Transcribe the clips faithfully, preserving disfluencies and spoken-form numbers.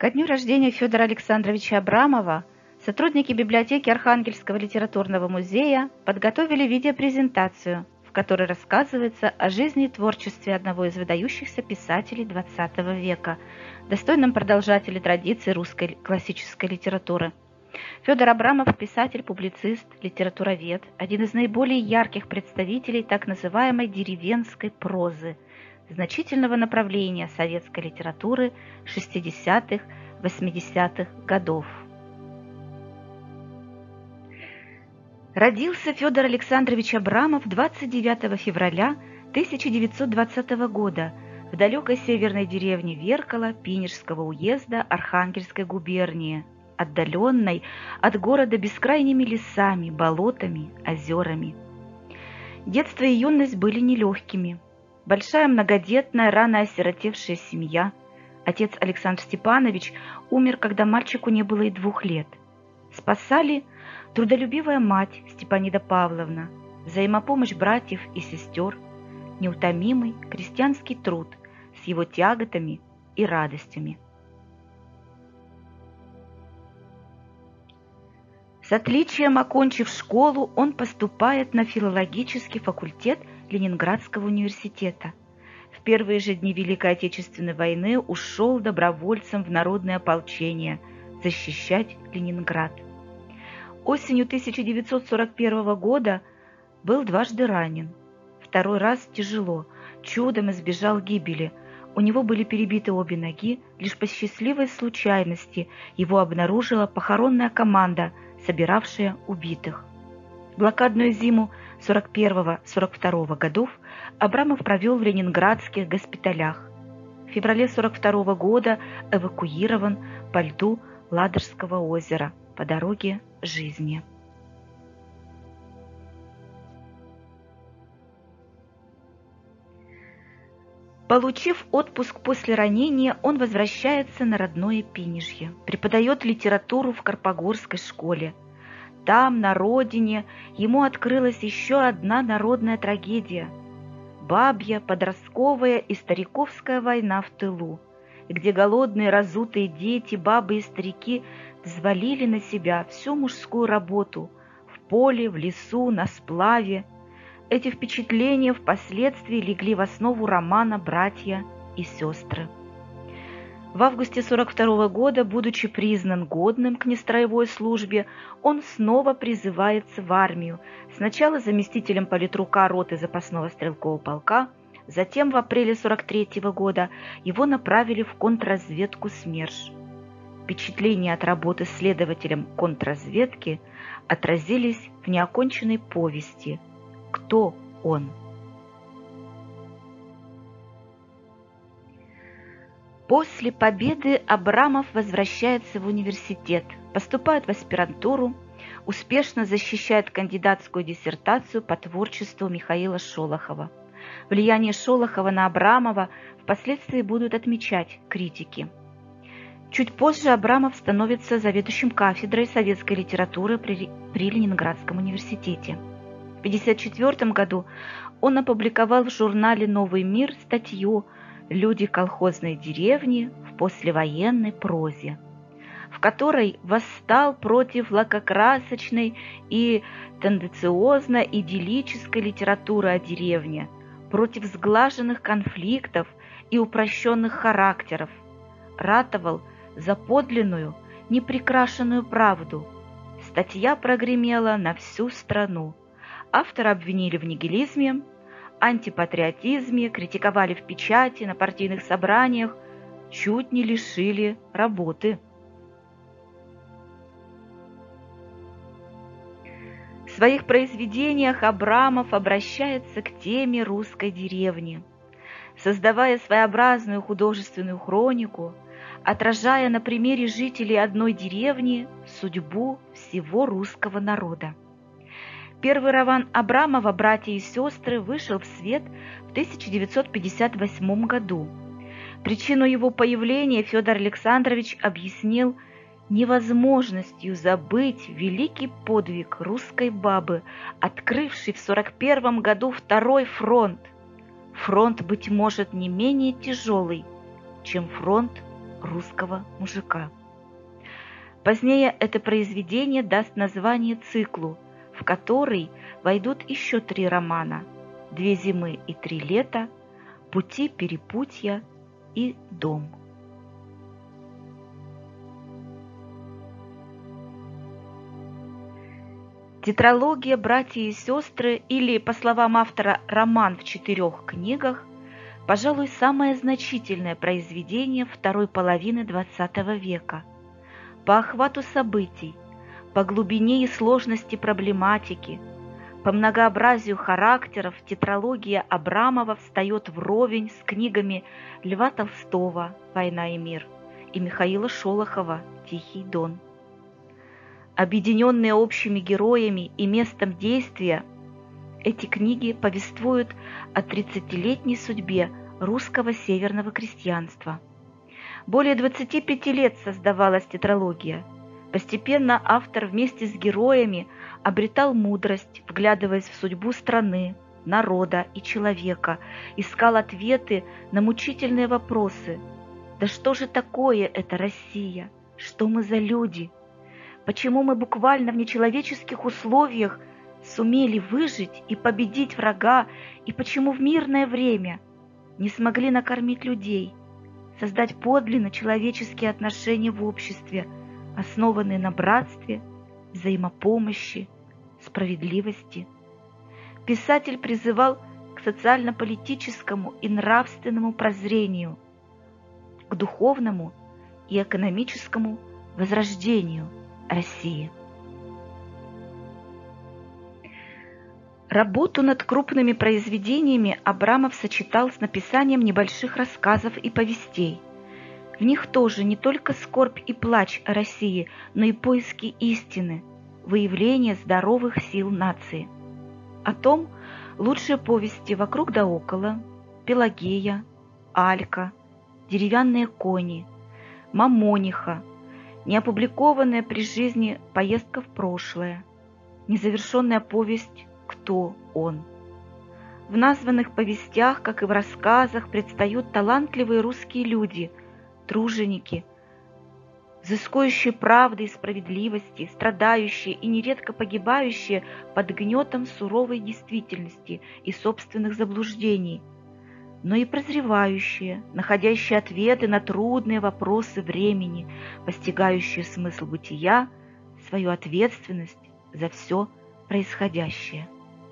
Ко дню рождения Федора Александровича Абрамова сотрудники библиотеки Архангельского литературного музея подготовили видеопрезентацию, в которой рассказывается о жизни и творчестве одного из выдающихся писателей двадцатого века, достойном продолжателе традиций русской классической литературы. Федор Абрамов – писатель, публицист, литературовед, один из наиболее ярких представителей так называемой деревенской прозы, значительного направления советской литературы шестидесятых-восьмидесятых годов. Родился Федор Александрович Абрамов двадцать девятого февраля тысяча девятьсот двадцатого года в далекой северной деревне Веркала Пинежского уезда Архангельской губернии, отдаленной от города бескрайними лесами, болотами, озерами. Детство и юность были нелегкими. Большая многодетная, рано осиротевшая семья. Отец Александр Степанович умер, когда мальчику не было и двух лет. Спасали трудолюбивая мать Степанида Павловна, взаимопомощь братьев и сестер, неутомимый крестьянский труд с его тяготами и радостями. С отличием окончив школу, он поступает на филологический факультет Ленинградского университета. В первые же дни Великой Отечественной войны ушел добровольцем в народное ополчение защищать Ленинград. Осенью тысяча девятьсот сорок первого года был дважды ранен. Второй раз тяжело, чудом избежал гибели. У него были перебиты обе ноги, лишь по счастливой случайности его обнаружила похоронная команда, собиравшая убитых. Блокадную зиму сорок первого — сорок второго годов Абрамов провел в ленинградских госпиталях. В феврале сорок второго года эвакуирован по льду Ладожского озера по дороге жизни. Получив отпуск после ранения, он возвращается на родное Пинежье, преподает литературу в Карпогорской школе. Там, на родине, ему открылась еще одна народная трагедия – бабья, подростковая и стариковская война в тылу, где голодные разутые дети, бабы и старики взвалили на себя всю мужскую работу в поле, в лесу, на сплаве. Эти впечатления впоследствии легли в основу романа «Братья и сестры». В августе сорок второго года, будучи признан годным к нестроевой службе, он снова призывается в армию, сначала заместителем политрука роты запасного стрелкового полка, затем в апреле сорок третьего года его направили в контрразведку СМЕРШ. Впечатления от работы следователем контрразведки отразились в неоконченной повести «Кто он?». После победы Абрамов возвращается в университет, поступает в аспирантуру, успешно защищает кандидатскую диссертацию по творчеству Михаила Шолохова. Влияние Шолохова на Абрамова впоследствии будут отмечать критики. Чуть позже Абрамов становится заведующим кафедрой советской литературы при, при Ленинградском университете. В тысяча девятьсот пятьдесят четвёртом году он опубликовал в журнале «Новый мир» статью «Люди колхозной деревни в послевоенной прозе», в которой восстал против лакокрасочной и тенденциозно-идиллической литературы о деревне, против сглаженных конфликтов и упрощенных характеров, ратовал за подлинную, неприкрашенную правду. Статья прогремела на всю страну. Автора обвинили в нигилизме, антипатриотизме, критиковали в печати, на партийных собраниях, чуть не лишили работы. В своих произведениях Абрамов обращается к теме русской деревни, создавая своеобразную художественную хронику, отражая на примере жителей одной деревни судьбу всего русского народа. Первый роман Абрамова «Братья и сестры» вышел в свет в тысяча девятьсот пятьдесят восьмом году. Причину его появления Федор Александрович объяснил невозможностью забыть великий подвиг русской бабы, открывшей в сорок первом году второй фронт. Фронт, быть может, не менее тяжелый, чем фронт русского мужика. Позднее это произведение даст название циклу, в который войдут еще три романа «Две зимы и три лета», «Пути перепутья» и «Дом». Тетралогия «Братья и сестры» или, по словам автора, роман в четырех книгах, пожалуй, самое значительное произведение второй половины двадцатого века. По охвату событий, по глубине и сложности проблематики, по многообразию характеров тетралогия Абрамова встает вровень с книгами Льва Толстого «Война и мир» и Михаила Шолохова «Тихий Дон». Объединенные общими героями и местом действия, эти книги повествуют о тридцатилетней судьбе русского северного крестьянства. Более двадцати пяти лет создавалась тетралогия. Постепенно автор вместе с героями обретал мудрость, вглядываясь в судьбу страны, народа и человека, искал ответы на мучительные вопросы. Да что же такое эта Россия? Что мы за люди? Почему мы буквально в нечеловеческих условиях сумели выжить и победить врага, и почему в мирное время не смогли накормить людей, создать подлинно человеческие отношения в обществе, основанные на братстве, взаимопомощи, справедливости? Писатель призывал к социально-политическому и нравственному прозрению, к духовному и экономическому возрождению России. Работу над крупными произведениями Абрамов сочетал с написанием небольших рассказов и повестей. В них тоже не только скорбь и плач о России, но и поиски истины, выявление здоровых сил нации. О том лучшие повести «Вокруг да около», «Пелагея», «Алька», «Деревянные кони», «Мамониха», неопубликованная при жизни «Поездка в прошлое», незавершенная повесть «Кто он?». В названных повестях, как и в рассказах, предстают талантливые русские люди, труженики, взыскующие правды и справедливости, страдающие и нередко погибающие под гнетом суровой действительности и собственных заблуждений, но и прозревающие, находящие ответы на трудные вопросы времени, постигающие смысл бытия, свою ответственность за все происходящее.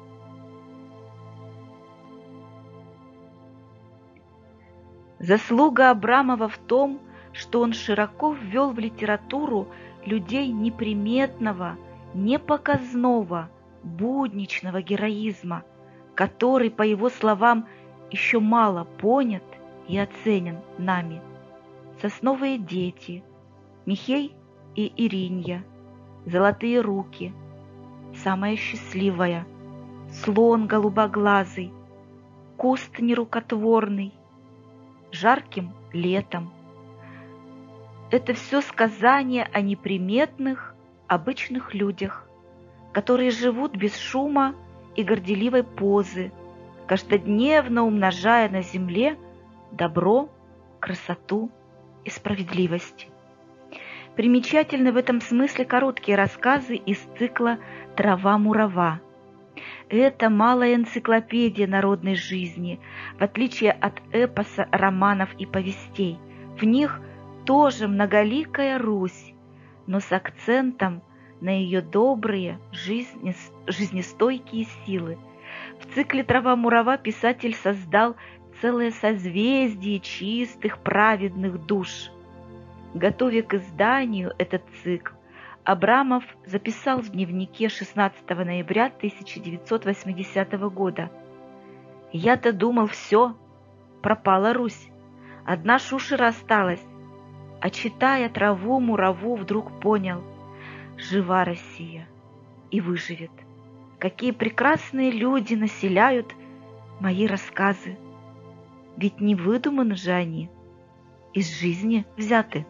Заслуга Абрамова в том, что он широко ввел в литературу людей неприметного, непоказного, будничного героизма, который, по его словам, еще мало понят и оценен нами. «Сосновые дети», «Михей и Иринья», «Золотые руки», «Самая счастливая», «Слон голубоглазый», «Куст нерукотворный», «Жарким летом». Это все сказания о неприметных, обычных людях, которые живут без шума и горделивой позы, каждодневно умножая на земле добро, красоту и справедливость. Примечательны в этом смысле короткие рассказы из цикла «Трава-мурава». Это малая энциклопедия народной жизни, в отличие от эпоса, романов и повестей. В них тоже многоликая Русь, но с акцентом на ее добрые, жизнес... жизнестойкие силы. В цикле «Трава-мурава» писатель создал целое созвездие чистых, праведных душ. Готовя к изданию этот цикл, Абрамов записал в дневнике шестнадцатого ноября тысяча девятьсот восьмидесятого года: «Я-то думал, все, пропала Русь, одна шушера осталась, а читая «Траву-мураву», вдруг понял: жива Россия и выживет. Какие прекрасные люди населяют мои рассказы, ведь не выдуманы же они, из жизни взяты».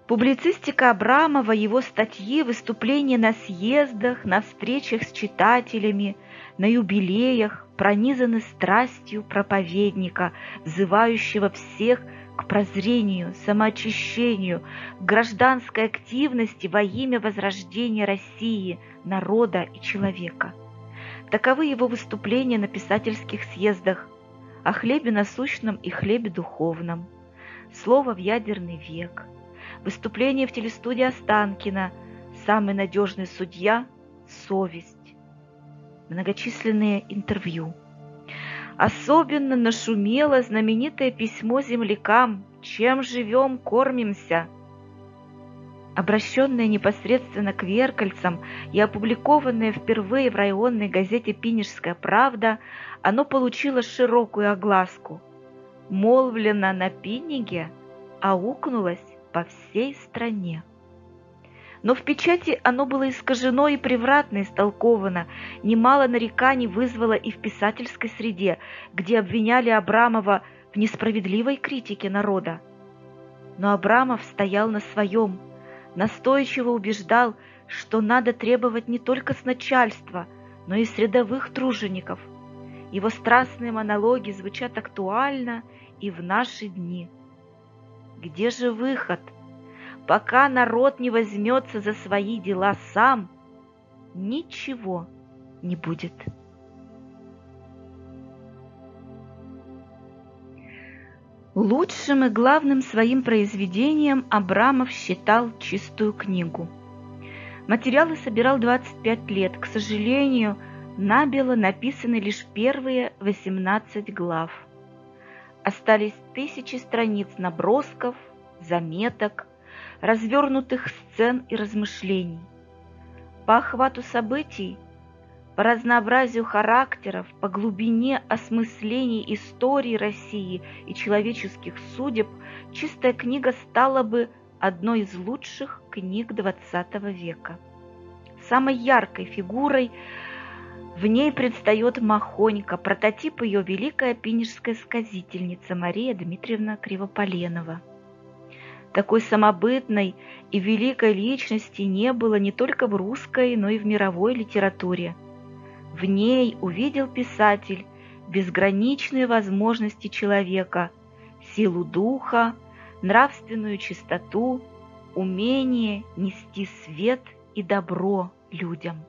Публицистика Абрамова, его статьи, выступления на съездах, на встречах с читателями, на юбилеях пронизаны страстью проповедника, взывающего всех к прозрению, самоочищению, к гражданской активности во имя возрождения России, народа и человека. Таковы его выступления на писательских съездах о хлебе насущном и хлебе духовном, слово в ядерный век, выступление в телестудии Останкина «Самый надежный судья – совесть», многочисленные интервью. Особенно нашумело знаменитое письмо землякам «Чем живем, кормимся», обращенное непосредственно к веркальцам и опубликованное впервые в районной газете «Пинежская правда», оно получило широкую огласку. Молвлено на Пинеге, аукнулось по всей стране. Но в печати оно было искажено и превратно истолковано, немало нареканий вызвало и в писательской среде, где обвиняли Абрамова в несправедливой критике народа. Но Абрамов стоял на своем, настойчиво убеждал, что надо требовать не только с начальства, но и с рядовых тружеников. Его страстные монологи звучат актуально и в наши дни. Где же выход? Пока народ не возьмется за свои дела сам, ничего не будет. Лучшим и главным своим произведением Абрамов считал «Чистую книгу». Материалы собирал двадцать пять лет. К сожалению, набело написаны лишь первые восемнадцать глав. Остались тысячи страниц набросков, заметок, развернутых сцен и размышлений. По охвату событий, по разнообразию характеров, по глубине осмыслений истории России и человеческих судеб, «Чистая книга» стала бы одной из лучших книг двадцатого века. Самой яркой фигурой в ней предстает Махонька, прототип ее великая пинежская сказительница Мария Дмитриевна Кривополенова. Такой самобытной и великой личности не было не только в русской, но и в мировой литературе. В ней увидел писатель безграничные возможности человека, силу духа, нравственную чистоту, умение нести свет и добро людям.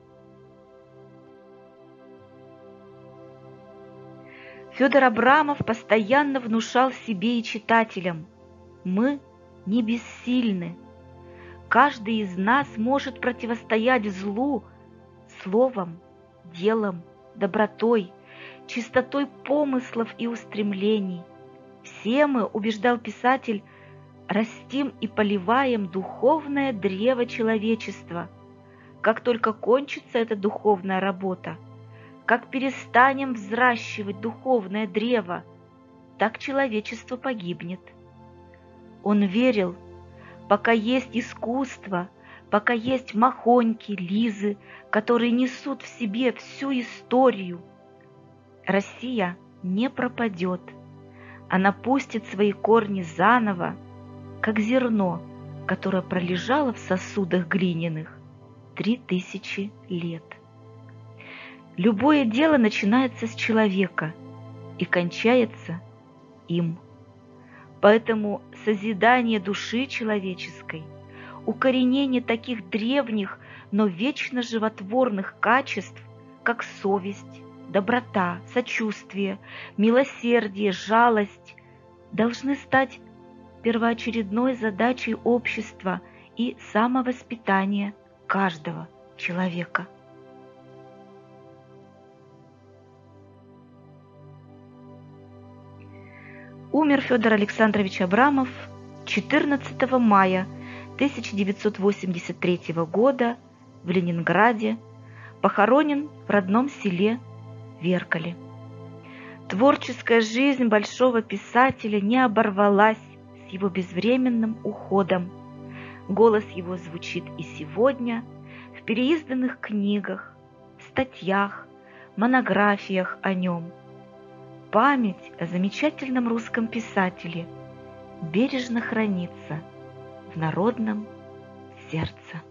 Федор Абрамов постоянно внушал себе и читателям: мы не бессильны. Каждый из нас может противостоять злу словом, делом, добротой, чистотой помыслов и устремлений. Все мы, убеждал писатель, растим и поливаем духовное древо человечества. Как только кончится эта духовная работа, как перестанем взращивать духовное древо, так человечество погибнет. Он верил, пока есть искусство, пока есть Махоньки, Лизы, которые несут в себе всю историю, Россия не пропадет. Она пустит свои корни заново, как зерно, которое пролежало в сосудах глиняных три тысячи лет. Любое дело начинается с человека и кончается им. Поэтому созидание души человеческой, укоренение таких древних, но вечно животворных качеств, как совесть, доброта, сочувствие, милосердие, жалость, должны стать первоочередной задачей общества и самовоспитания каждого человека. Умер Федор Александрович Абрамов четырнадцатого мая тысяча девятьсот восемьдесят третьего года в Ленинграде, похоронен в родном селе Веркале. Творческая жизнь большого писателя не оборвалась с его безвременным уходом. Голос его звучит и сегодня в переизданных книгах, статьях, монографиях о нем. Память о замечательном русском писателе бережно хранится в народном сердце.